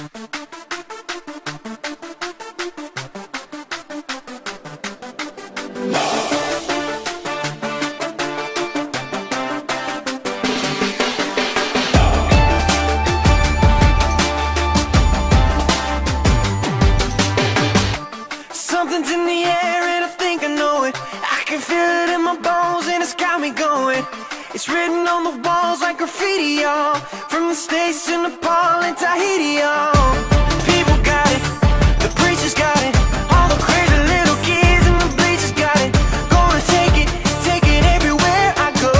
Something's in the air and I think I know it. I can feel it in my bones and it's got me going. It's written on the walls like graffiti, y'all. From the States to Nepal and Tahiti, y'all. People got it, the preachers got it. All the crazy little kids and the bleachers got it. Gonna take it everywhere I go.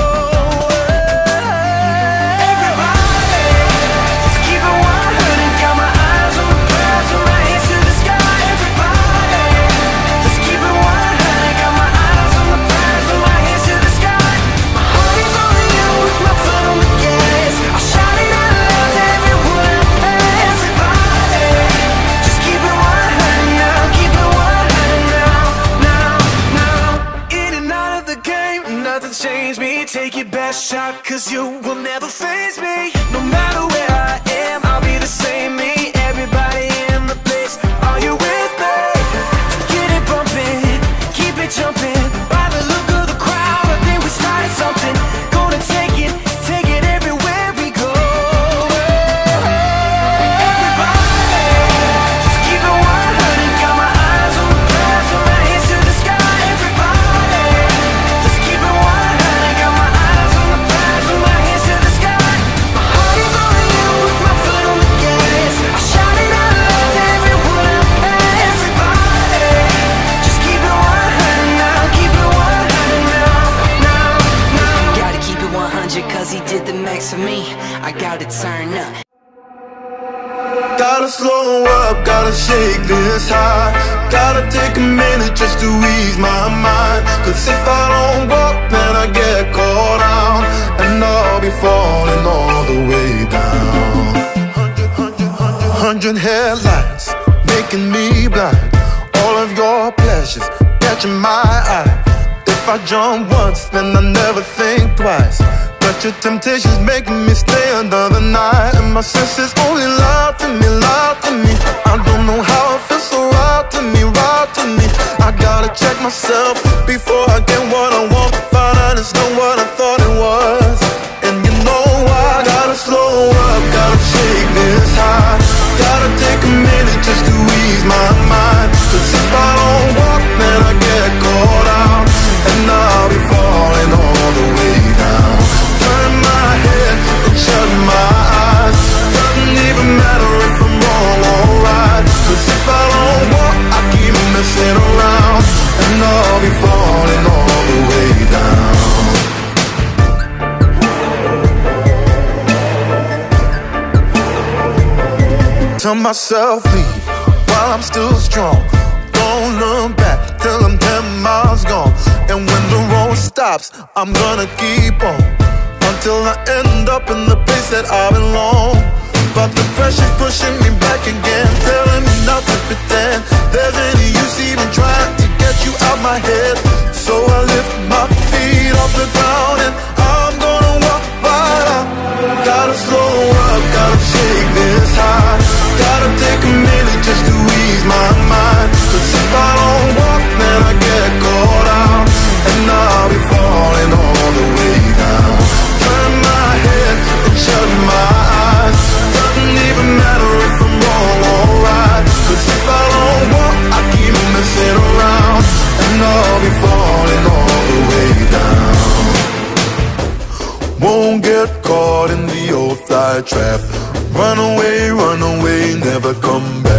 Everybody, let's keep it 100. Got my eyes on the prize, with my hands to the sky. Everybody, let's keep it 100. Got my eyes on the prize, with my hands to the sky. My heart is on you, my foot on the gas. I'll shout it out loud to everyone I pass. Everybody, just keep it 100 now. Keep it 100 now. In and out of the game, nothing's changed me. Take your best shot, cause you will never face me. No matter where I am, I'll be the same me. Everybody in the place, are you with me? Get it bumping, keep it jumping. By the look of the crowd, I think we started something. Gonna take it everywhere we go. Everybody, just keep it 100. Got my eyes on the prize, with my hands to the sky. Everybody, just keep it 100. Got my eyes on the prize, with my hands to the sky. My heart is on you, my foot on the gas. I'll shout it out loud to everyone I pass. Everybody, just keep it 100 now. Keep it 100 now. Gotta keep it 100 cause he did the max for me. I gotta turn up. Gotta slow up, gotta shake this high. Gotta take a minute just to ease my mind. Cause if I don't walk, then I get caught out, and I'll be falling all the way down. 100 headlights, making me blind. All of your pleasures, catching my eye. If I jump once, then I never think twice. But your temptation's making me stay another night, and my senses only lie to me, lie to me. I don't know how it feels so right to me, right to me. I gotta check myself before I get what I want. Find out it's not what I thought it was. And you know I gotta slow up, gotta shake this high. Gotta take a minute just to ease my mind. Cause if I don't walk, then I get caught out, and I'll be falling all the way down. Turn my head and shut my eyes. Doesn't even matter if I'm wrong or right. Cause if I don't walk, I keep messing around, and I'll be falling all the way down. Tell myself leave while I'm still strong. Don't look back till I'm 10 miles gone. And when the road stops, I'm gonna keep on, until I end up in the place that I belong. But the pressure's pushing me back again, telling me not to pretend there's any use even trying to get you out my head. So I lift my feet off the ground and I'm gonna walk right out. Gotta slow up, gotta shake this high. Gotta take a minute just to ease my mind. Cause if I don't walk, then I get caught out, and I'll be falling all the way down. Turn my head and shut my eyes. Doesn't even matter if I'm wrong or right. Cause if I don't walk, I keep messing around, and I'll be falling all the way down. Won't get caught in the old fly trap. Run away, never come back.